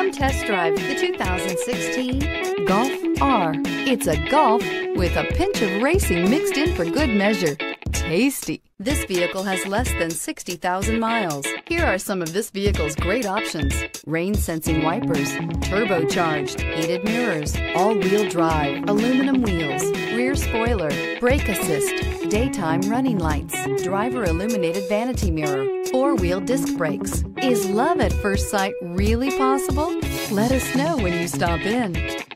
Come test drive the 2016 Golf R. It's a Golf with a pinch of racing mixed in for good measure. Tasty! This vehicle has less than 60,000 miles. Here are some of this vehicle's great options: rain-sensing wipers, turbocharged, heated mirrors, all-wheel drive, aluminum wheels, rear spoiler, brake assist, daytime running lights, driver illuminated vanity mirror, four-wheel disc brakes. Is love at first sight really possible? Let us know when you stop in.